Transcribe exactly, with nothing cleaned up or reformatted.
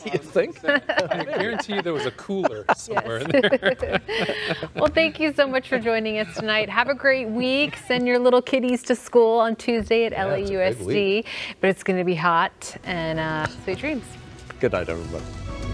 You think? I guarantee you there was a cooler somewhere yes. in there. Well, thank you so much for joining us tonight. Have a great week. Send your little kiddies to school on Tuesday at yeah, L A U S D. But it's going to be hot, and uh, sweet dreams. Good night, everybody.